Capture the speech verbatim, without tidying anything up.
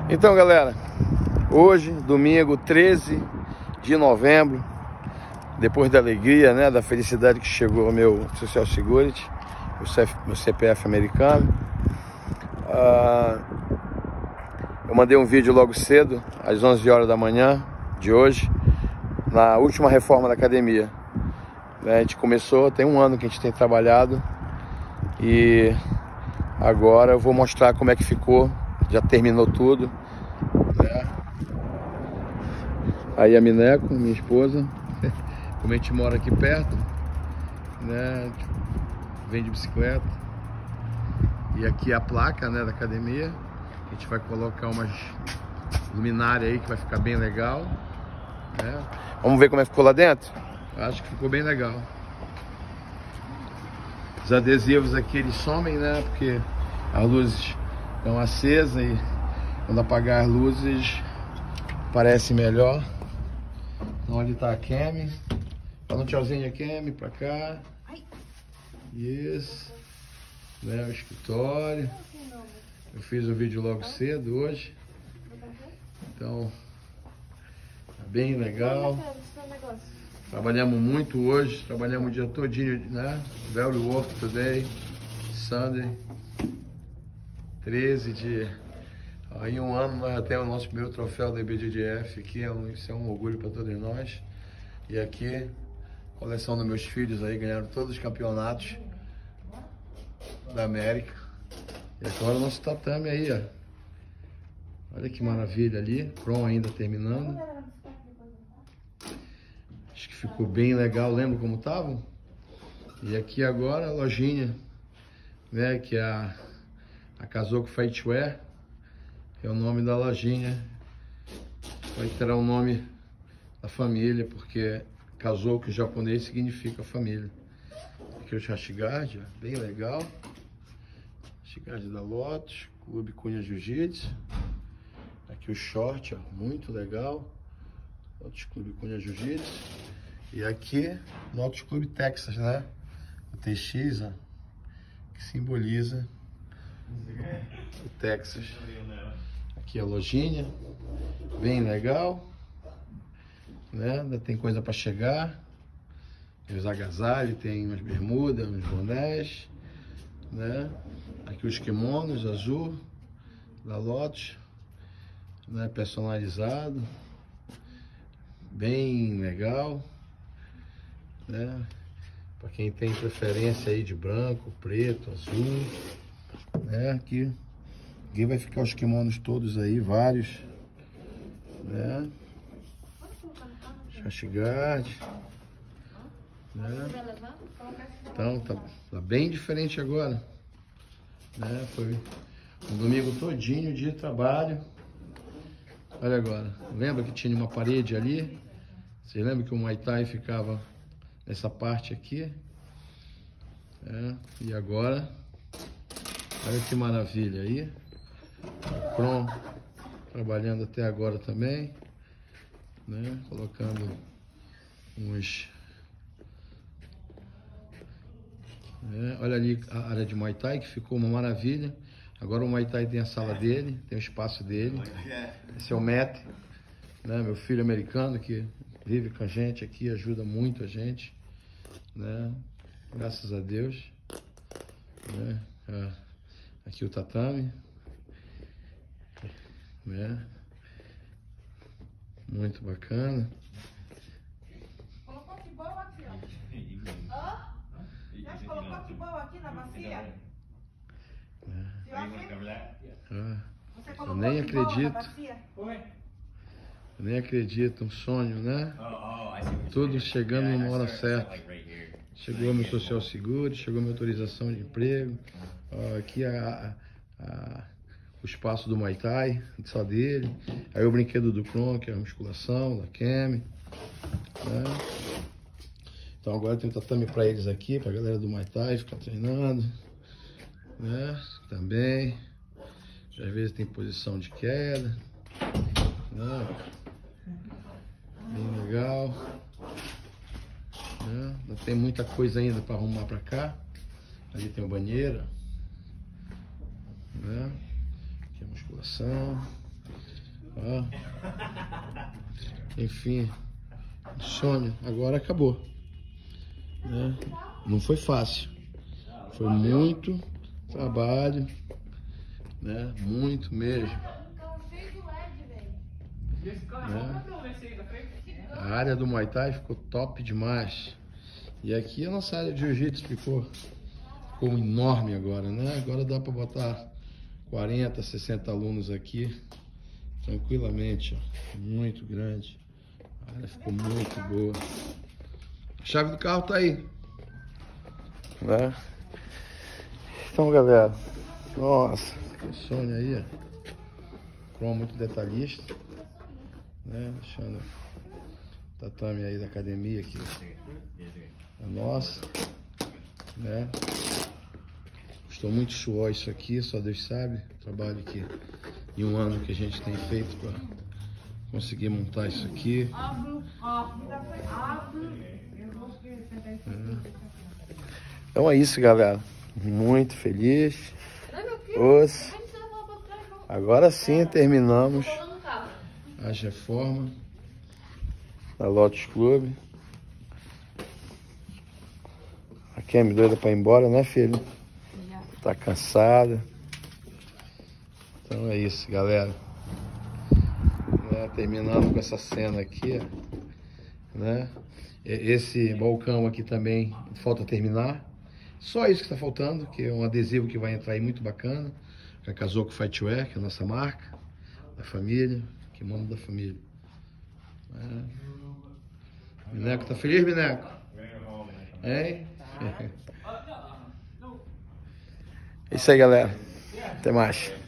Então, galera, hoje, domingo, treze de novembro, depois da alegria, né, da felicidade que chegou ao meu Social Security, meu C P F americano, uh, eu mandei um vídeo logo cedo, às onze horas da manhã de hoje, na última reforma da academia. A gente começou, tem um ano que a gente tem trabalhado, e agora eu vou mostrar como é que ficou. Já terminou tudo, né? Aí a Mineco, minha esposa, como a gente mora aqui perto, né? Vem de bicicleta. E aqui a placa, né, da academia. A gente vai colocar umas luminárias aí que vai ficar bem legal, né? Vamos ver como é que ficou lá dentro? Acho que ficou bem legal. Os adesivos aqui eles somem, né? Porque as luzes estão acesas e quando apagar as luzes parece melhor. Então ali tá a Kemi. Dá um tchauzinho a Kemi pra cá. Isso. Né, o escritório. Eu fiz um vídeo logo cedo hoje. Então, tá bem legal. Trabalhamos muito hoje, trabalhamos o dia todinho, né? Very work today, Sunday. treze de... Em um ano nós já temos o nosso primeiro troféu da I B J J F aqui, é um, isso é um orgulho para todos nós. E aqui, coleção dos meus filhos aí, ganharam todos os campeonatos da América. E agora o nosso tatame aí, ó. Olha que maravilha ali, Chrome ainda terminando. Acho que ficou bem legal, lembra como tava? E aqui agora a lojinha, né, que é a A Kazoku Fightwear, que é o nome da lojinha. Vai ter o nome da família, porque Kazoku em japonês significa família. Aqui o Hashiguard, bem legal. Hashiguard da Lotus, Clube Cunha Jiu-Jitsu. Aqui o short, ó, muito legal. Lotus Clube Cunha Jiu-Jitsu. E aqui, Lotus Clube Texas, né? O T X, ó, que simboliza o Texas. Aqui a lojinha, bem legal, né? Ainda tem coisa para chegar. Tem os agasalhos, tem umas bermudas, uns bonés, né? Aqui os kimonos azul da Lotus, né? Personalizado, bem legal, né? Para quem tem preferência aí de branco, preto, azul. É, aqui, aqui vai ficar os kimonos todos aí, vários, né? Hashiguard, né? Então tá, tá bem diferente agora, né? Foi um domingo todinho de trabalho. Olha agora, lembra que tinha uma parede ali? Você lembra que o Muay Thai ficava nessa parte aqui? É, e agora, olha que maravilha aí. O Chrome trabalhando até agora também, né? Colocando uns... É, olha ali a área de Muay Thai, que ficou uma maravilha. Agora o Muay Thai tem a sala dele, tem o espaço dele. Esse é o Matt, né? Meu filho americano que vive com a gente aqui, ajuda muito a gente, né? Graças a Deus, né? Ah, aqui o tatame, né? Muito bacana. Colocou que boa aqui, ó. Hã? Já colocou que boa aqui na bacia? Ah, Você eu colocou nem que boa na acredito. bacia? Eu nem acredito, um sonho, né? Tudo chegando numa hora certa. Chegou meu Social Seguro, chegou minha autorização de emprego. Ó, aqui a, a, a, o espaço do Muay Thai, só dele. Aí o brinquedo do Chrome, que é a musculação, da Kemi, né? Então agora tem um tatame para eles aqui, para a galera do Muay Thai ficar treinando, né? Também. Às vezes tem posição de queda, né? Bem legal. Né? Não tem muita coisa ainda para arrumar para cá. Ali tem o banheiro, né? Aqui a musculação. Ó. Enfim, sonho. Agora acabou. Né? Não foi fácil. Foi muito trabalho. Né? Muito mesmo. Né? A área do Muay Thai ficou top demais. E aqui a nossa área de Jiu-Jitsu ficou, ficou enorme agora, né? Agora dá para botar quarenta, sessenta alunos aqui tranquilamente, ó. Muito grande. A área ficou muito boa. A chave do carro tá aí. Né? Então, galera, nossa, que sonho aí, ó. Cromo muito detalhista, né? Deixando o tatame aí da academia aqui. É nossa, né? Custou muito suor isso aqui, só Deus sabe. O trabalho que em um ano que a gente tem feito para conseguir montar isso aqui. É. Então é isso, galera. Muito feliz. Os... Agora sim terminamos as reformas da Lotus Club. A Kemi doida para ir embora, né, filho? Tá cansada. Então é isso, galera. Né, terminando com essa cena aqui, né? Esse balcão aqui também falta terminar. Só isso que está faltando, que é um adesivo que vai entrar aí muito bacana. Com a Kazoku Fightwear, que é a nossa marca da família, que manda da família. É. Mineco, tá feliz, Mineco? Hein? É isso aí, galera. Até mais.